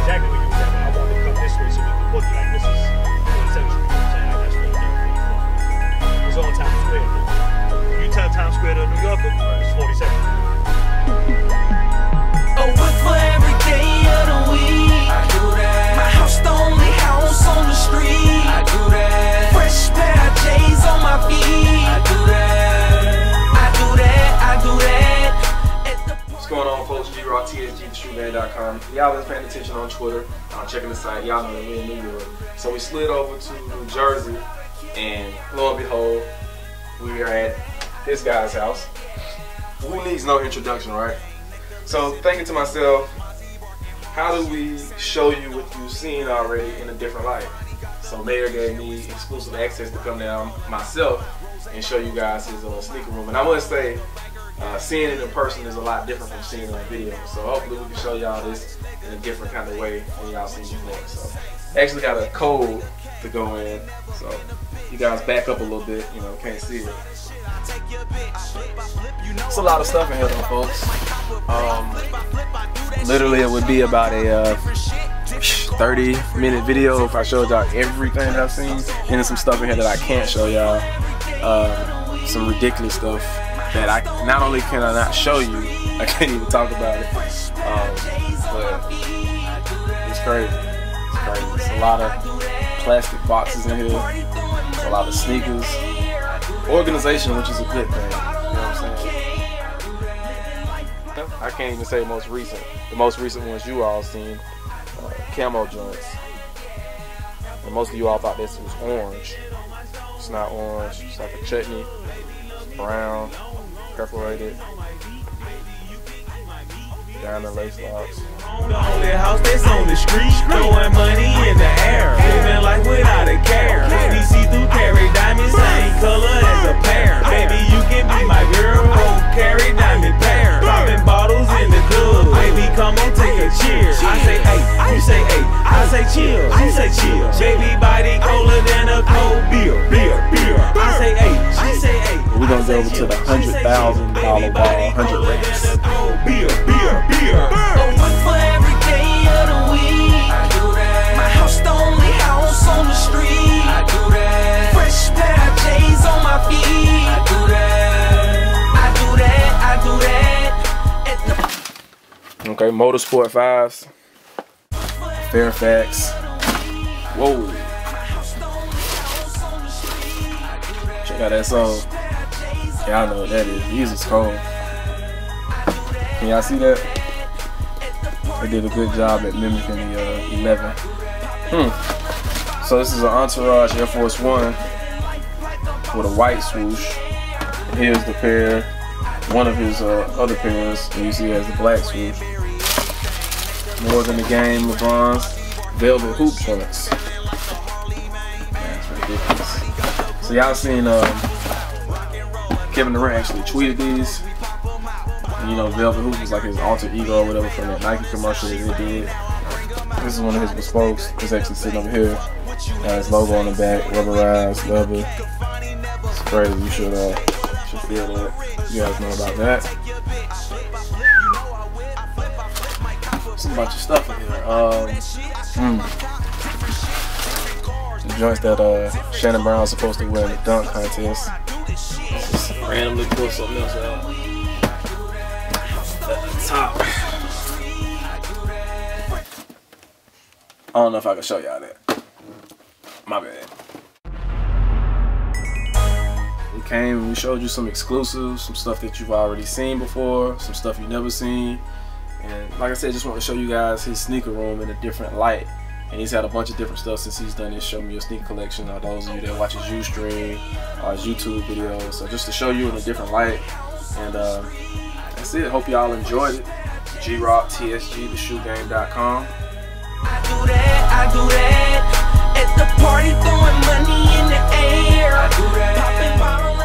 exactly where you was at, but I wanted to come this way so we could put like this is 47th Street. That's what it was on Times Square. You tell Times Square to a New Yorker, it's 47th Street. Oh, but for every day of the week, I do that. My house the only house on the street. I do that. Fresh pair of J's on my feet. I do that. I do that. I do that. What's going on, folks? G-Rock, TSG, theshoegang.com. Y'all been paying attention on Twitter, checking the site. Y'all know that we in New York. So we slid over to New Jersey, and lo and behold, we are at this guy's house. Who needs no introduction, right? So thinking to myself, how do we show you what you've seen already in a different light? So Mayor gave me exclusive access to come down myself and show you guys his sneaker room. And I must say, seeing it in person is a lot different from seeing it on video. So hopefully we can show y'all this in a different kind of way than y'all seen before. So actually got a code to go in. So you guys back up a little bit, you know, can't see it. It's a lot of stuff in here though, folks. Literally it would be about a 30-minute video if I showed y'all everything that I've seen. And there's some stuff in here that I can't show y'all. Some ridiculous stuff that I not only can I not show you, I can't even talk about it. But it's crazy. It's crazy. It's a lot of plastic boxes in here. A lot of sneakers. Organization, which is a good thing. You know what I'm saying? I can't even say most recent. The most recent ones you all seen, camo joints. And most of you all thought this was orange. It's not orange. It's like a chutney. It's brown, perforated. Down the lace locks. The only house that's on the street, throwing money in the air, living life without a care. These see-through carry diamonds, same color as a pair. Baby, you can be my girl, oh, carry diamond pair. Popping bottles in the club, baby, come on, take a cheer. I say hey, you say hey, I say chill, you say chill. Baby, body colder than a cold beer, beer, beer. I say hey, she say hey. We're gonna go over to the $100,000 ball, 100 racks. Beer, beer, beer. Oh, but for every day of the week, I do that. My house the only house on the street. I do that. Fresh pair of J's on my feet. I do that. I do that. I do that. Okay, Motorsport 5s. Fairfax. Whoa. Check out that song. Y'all know what that is. Music's cold. Can y'all see that? They did a good job at mimicking the 11. So this is an Entourage Air Force One with a white swoosh. And here's the pair, one of his other pairs, and you see it has the black swoosh. More Than the Game, LeBron's velvet hoop joints. That's ridiculous. So y'all seen Kevin Durant actually tweeted these. And, you know, velvet hoop was like his alter ego or whatever from that Nike commercial that he did. This is one of his bespokes. It's actually sitting over here. His logo on the back, rubberized leather. It's crazy. You should feel that. You guys know about that. There's a bunch of stuff in here. The joints that Shannon Brown was supposed to wear in the dunk contest. Just randomly pull something else out. At the top. I don't know if I can show y'all that. My bad. We came and we showed you some exclusives, some stuff that you've already seen before, some stuff you've never seen. And like I said, just want to show you guys his sneaker room in a different light. And he's had a bunch of different stuff since he's done his Show Me Your Sneaker collection. Or those of you that watch his Ustream or his YouTube videos. So just to show you in a different light. And that's it. Hope y'all enjoyed it. G-Rock, TSG, theshoegang.com. I do that. At the party, throwing money in the air. I do that. Popping bottles.